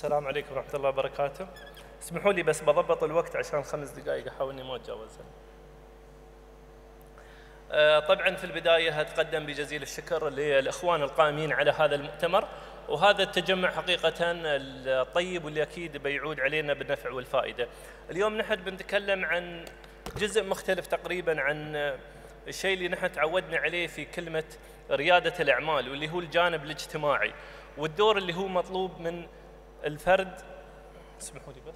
السلام عليكم ورحمة الله وبركاته. اسمحوا لي بس بضبط الوقت عشان 5 دقائق أحاول إني ما أتجاوزها. طبعا في البداية أتقدم بجزيل الشكر للإخوان القائمين على هذا المؤتمر، وهذا التجمع حقيقة الطيب واللي أكيد بيعود علينا بالنفع والفائدة. اليوم نحن بنتكلم عن جزء مختلف تقريبا عن الشيء اللي نحن تعودنا عليه في كلمة ريادة الأعمال، واللي هو الجانب الاجتماعي والدور اللي هو مطلوب من الفرد. اسمحوا لي بس.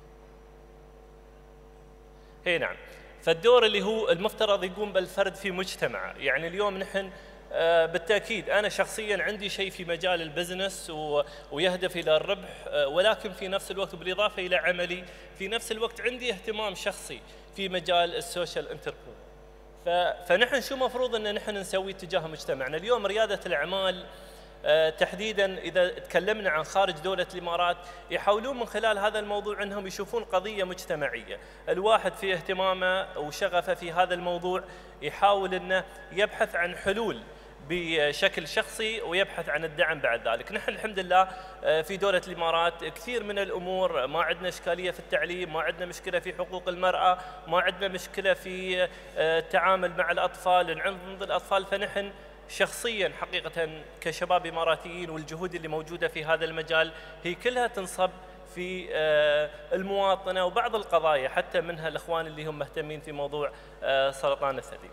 هي نعم، فالدور اللي هو المفترض يقوم بالفرد في مجتمعه. يعني اليوم نحن بالتأكيد أنا شخصياً عندي شيء في مجال البزنس ويهدف إلى الربح، ولكن في نفس الوقت بالإضافة إلى عملي في نفس الوقت عندي اهتمام شخصي في مجال السوشيال انتربرنور. فنحن شو مفروض أن نحن نسوي تجاه مجتمعنا اليوم؟ ريادة الأعمال تحديداً إذا تكلمنا عن خارج دولة الإمارات يحاولون من خلال هذا الموضوع أنهم يشوفون قضية مجتمعية، الواحد في اهتمامه وشغفه في هذا الموضوع يحاول أنه يبحث عن حلول بشكل شخصي ويبحث عن الدعم بعد ذلك. نحن الحمد لله في دولة الإمارات كثير من الأمور، ما عندنا إشكالية في التعليم، ما عندنا مشكلة في حقوق المرأة، ما عندنا مشكلة في التعامل مع الأطفال عند الأطفال. فنحن شخصياً حقيقة كشباب إماراتيين والجهود اللي موجودة في هذا المجال هي كلها تنصب في المواطنة وبعض القضايا، حتى منها الإخوان اللي هم مهتمين في موضوع سرطان الثدي.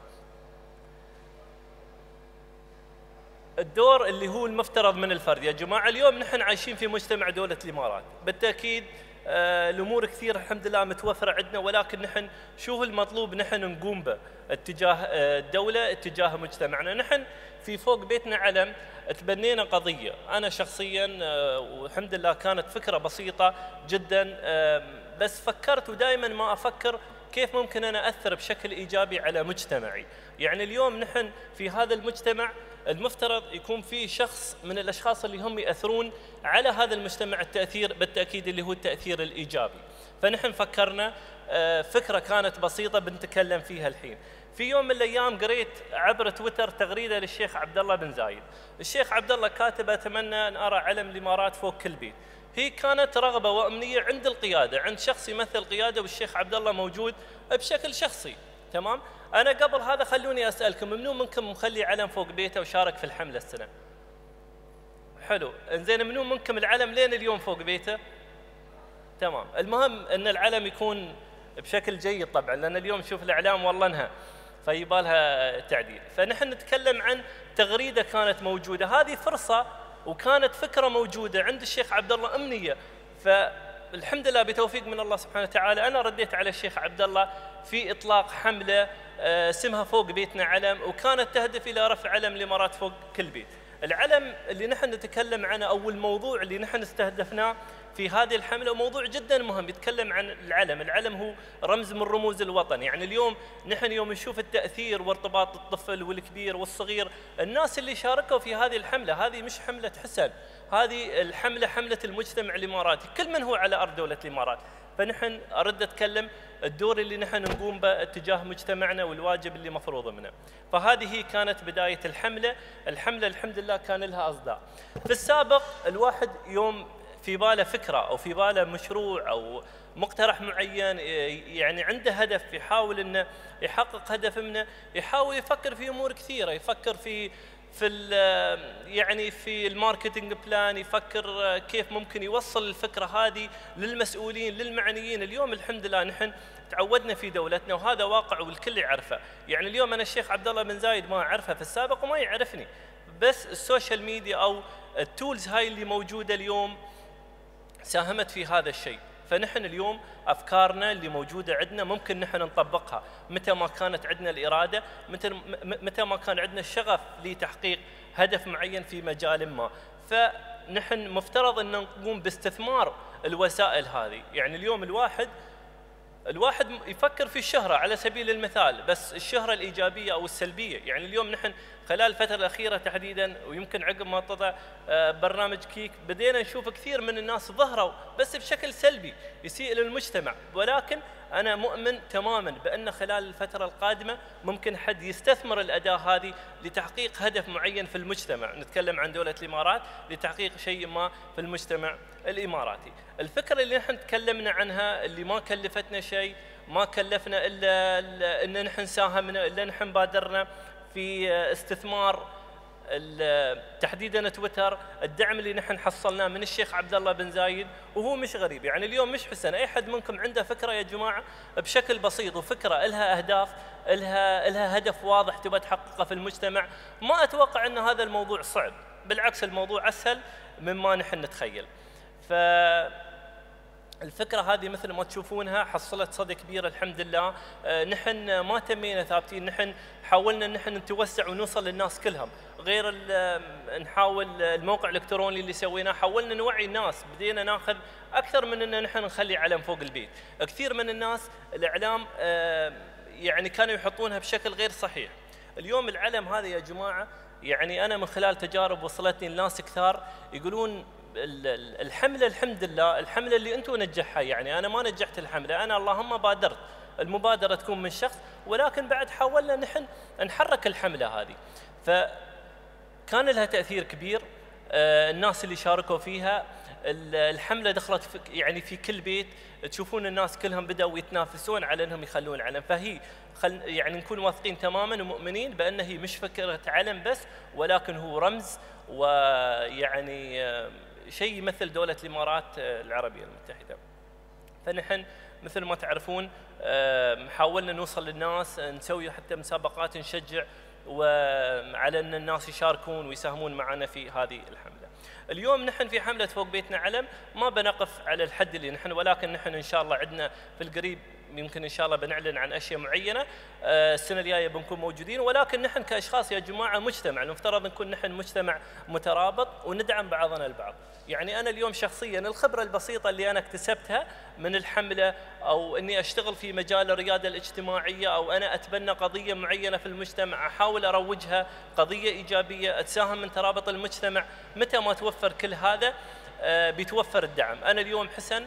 الدور اللي هو المفترض من الفرد يا جماعة، اليوم نحن عايشين في مجتمع دولة الإمارات، بالتأكيد الأمور كثير الحمد لله متوفرة عندنا، ولكن نحن شو هو المطلوب نحن نقوم به اتجاه الدولة اتجاه مجتمعنا. نحن في فوق بيتنا علم تبنينا قضية، أنا شخصيا والحمد لله كانت فكرة بسيطة جدا، بس فكرت ودائما ما أفكر كيف ممكن أنا أثر بشكل إيجابي على مجتمعي. يعني اليوم نحن في هذا المجتمع المفترض يكون في شخص من الأشخاص اللي هم يأثرون على هذا المجتمع التأثير بالتأكيد اللي هو التأثير الإيجابي. فنحن فكرنا فكرة كانت بسيطة بنتكلم فيها الحين. في يوم من الأيام قريت عبر تويتر تغريدة للشيخ عبد الله بن زايد. الشيخ عبد الله كاتب: أتمنى أن أرى علم الإمارات فوق كل بيت. هي كانت رغبة وأمنية عند القيادة، عند شخص يمثل قيادة، والشيخ عبد الله موجود بشكل شخصي. تمام؟ أنا قبل هذا خلوني أسألكم، منو منكم مخلي علم فوق بيته وشارك في الحملة السنة؟ حلو، إنزين منو منكم العلم لين اليوم فوق بيته؟ تمام، المهم أن العلم يكون بشكل جيد طبعا، لأن اليوم نشوف الإعلام والله انها فيبالها تعديل. فنحن نتكلم عن تغريدة كانت موجودة، هذه فرصة وكانت فكرة موجودة عند الشيخ عبد الله أمنية، فالحمد لله بتوفيق من الله سبحانه وتعالى أنا رديت على الشيخ عبد الله في إطلاق حملة اسمها فوق بيتنا علم، وكانت تهدف إلى رفع علم الإمارات فوق كل بيت. العلم اللي نحن نتكلم عنه أو الموضوع اللي نحن استهدفناه في هذه الحملة موضوع جدا مهم، يتكلم عن العلم. العلم هو رمز من رموز الوطن. يعني اليوم نحن يوم نشوف التأثير وارتباط الطفل والكبير والصغير، الناس اللي شاركوا في هذه الحملة، هذه مش حملة حسن، هذه الحملة حملة المجتمع الإماراتي، كل من هو على أرض دولة الإمارات. فنحن أرد أتكلم الدور اللي نحن نقوم به اتجاه مجتمعنا والواجب اللي مفروض منه. فهذه هي كانت بداية الحملة. الحملة الحمد لله كان لها أصداء. في السابق الواحد يوم في باله فكرة أو في باله مشروع أو مقترح معين، يعني عنده هدف يحاول أنه يحقق هدف منه، يحاول يفكر في أمور كثيرة، يفكر في يعني في الماركتينج بلان، يفكر كيف ممكن يوصل الفكرة هذه للمسؤولين للمعنيين. اليوم الحمد لله نحن تعودنا في دولتنا وهذا واقع والكل يعرفه. يعني اليوم أنا الشيخ عبد الله بن زايد ما أعرفه في السابق وما يعرفني، بس السوشيال ميديا أو التولز هاي اللي موجودة اليوم ساهمت في هذا الشيء. فنحن اليوم أفكارنا اللي موجودة عندنا ممكن نحن نطبقها متى ما كانت عندنا الإرادة، متى ما كان عندنا الشغف لتحقيق هدف معين في مجال ما. فنحن مفترض أن نقوم باستثمار الوسائل هذه. يعني اليوم الواحد يفكر في الشهرة على سبيل المثال، بس الشهرة الإيجابية أو السلبية. يعني اليوم نحن خلال الفترة الأخيرة تحديدا، ويمكن عقب ما طلع برنامج كيك، بدينا نشوف كثير من الناس ظهروا بس بشكل سلبي يسيء للمجتمع، ولكن أنا مؤمن تماما بأن خلال الفترة القادمة ممكن حد يستثمر الأداة هذه لتحقيق هدف معين في المجتمع. نتكلم عن دولة الإمارات لتحقيق شيء ما في المجتمع الإماراتي. الفكرة اللي نحن تكلمنا عنها اللي ما كلفتنا شيء، ما كلفنا إلا أن نحن ساهمنا، إلا نحن بادرنا في استثمار تحديدا تويتر، الدعم اللي نحن حصلناه من الشيخ عبد الله بن زايد. وهو مش غريب، يعني اليوم مش حسن اي حد منكم عنده فكره يا جماعه بشكل بسيط، وفكره لها اهداف، لها هدف واضح تبغى تحققه في المجتمع، ما اتوقع ان هذا الموضوع صعب، بالعكس الموضوع اسهل مما نحن نتخيل. الفكرة هذه مثل ما تشوفونها حصلت صدى كبير الحمد لله. نحن ما تمينا ثابتين، نحن حاولنا ان نحن نتوسع ونوصل للناس كلهم، غير نحاول الموقع الالكتروني اللي سويناه، حاولنا نوعي الناس، بدينا ناخذ اكثر من ان نحن نخلي علم فوق البيت. كثير من الناس الاعلام يعني كانوا يحطونها بشكل غير صحيح. اليوم العلم هذا يا جماعة، يعني انا من خلال تجارب وصلتني الناس كثار يقولون الحملة الحمد لله، الحملة اللي انتم نجحها، يعني انا ما نجحت الحملة، انا اللهم بادرت، المبادرة تكون من شخص، ولكن بعد حاولنا نحن نحرك الحملة هذه، فكان لها تأثير كبير. الناس اللي شاركوا فيها الحملة دخلت يعني في كل بيت، تشوفون الناس كلهم بدأوا يتنافسون على انهم يخلون علم، فهي يعني نكون واثقين تماما ومؤمنين بأن هي مش فكرة علم بس، ولكن هو رمز، ويعني شيء يمثل دولة الإمارات العربية المتحدة. فنحن مثل ما تعرفون حاولنا نوصل للناس، نسوي حتى مسابقات نشجع وعلى أن الناس يشاركون ويساهمون معنا في هذه الحملة. اليوم نحن في حملة فوق بيتنا علم ما بنقف على الحد اللي نحن، ولكن نحن إن شاء الله عندنا في القريب يمكن إن شاء الله بنعلن عن أشياء معينة، السنة الجاية بنكون موجودين. ولكن نحن كأشخاص يا جماعة مجتمع، المفترض نكون نحن مجتمع مترابط وندعم بعضنا البعض. يعني أنا اليوم شخصيا الخبرة البسيطة اللي أنا اكتسبتها من الحملة، أو إني أشتغل في مجال الريادة الاجتماعية، أو أنا أتبنى قضية معينة في المجتمع أحاول أروجها قضية إيجابية أتساهم من ترابط المجتمع، متى ما توفر كل هذا بيتوفر الدعم. أنا اليوم حسن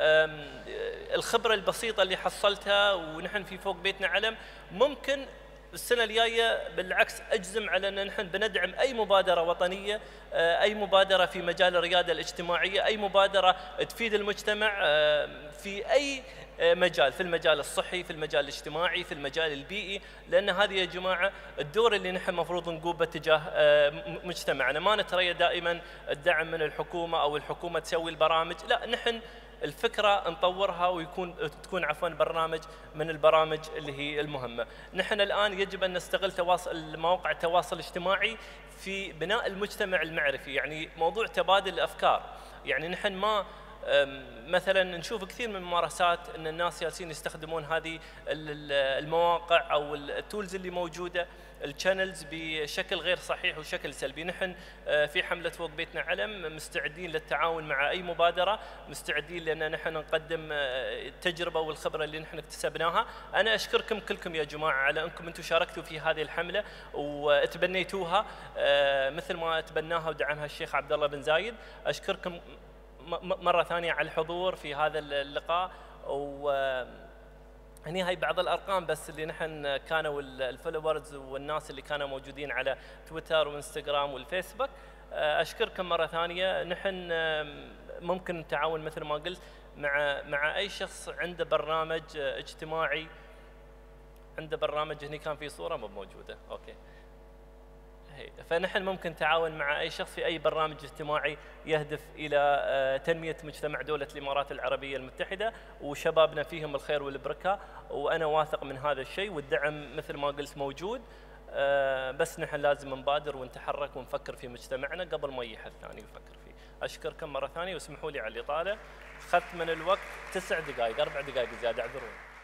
الخبرة البسيطة اللي حصلتها ونحن في فوق بيتنا علم، ممكن السنة الجاية بالعكس أجزم على أن نحن بندعم أي مبادرة وطنية، أي مبادرة في مجال الريادة الاجتماعية، أي مبادرة تفيد المجتمع في أي مجال، في المجال الصحي، في المجال الاجتماعي، في المجال البيئي، لأن هذه يا جماعة الدور اللي نحن مفروض نقوم تجاه مجتمعنا. ما نتريى دائما الدعم من الحكومة أو الحكومة تسوي البرامج، لا، نحن الفكرة نطورها تكون عفوا برنامج من البرامج اللي هي المهمة. نحن الآن يجب أن نستغل مواقع التواصل الاجتماعي في بناء المجتمع المعرفي، يعني موضوع تبادل الأفكار. يعني نحن ما مثلا نشوف كثير من الممارسات ان الناس جالسين يستخدمون هذه المواقع او التولز اللي موجوده، الشانلز، بشكل غير صحيح وشكل سلبي. نحن في حمله فوق بيتنا علم مستعدين للتعاون مع اي مبادره، مستعدين لان نحن نقدم التجربه والخبره اللي نحن اكتسبناها. انا اشكركم كلكم يا جماعه على انكم انتم شاركتوا في هذه الحمله وتبنيتوها مثل ما تبناها ودعمها الشيخ عبد الله بن زايد. اشكركم مرة ثانية على الحضور في هذا اللقاء. هني هاي بعض الأرقام بس اللي نحن كانوا الفولورز والناس اللي كانوا موجودين على تويتر وانستغرام والفيسبوك. أشكركم مرة ثانية. نحن ممكن نتعاون مثل ما قلت مع أي شخص عنده برنامج اجتماعي، عنده برنامج. هني كان في صورة مو موجودة، أوكي. فنحن ممكن نتعاون مع أي شخص في أي برنامج اجتماعي يهدف إلى تنمية مجتمع دولة الإمارات العربية المتحدة، وشبابنا فيهم الخير والبركة، وأنا واثق من هذا الشيء، والدعم مثل ما قلت موجود. بس نحن لازم نبادر ونتحرك ونفكر في مجتمعنا قبل ما يجي حد ثاني يفكر فيه. أشكركم مرة ثانية واسمحوا لي على الإطالة، أخذت من الوقت 9 دقائق، 4 دقائق زيادة، اعذروني.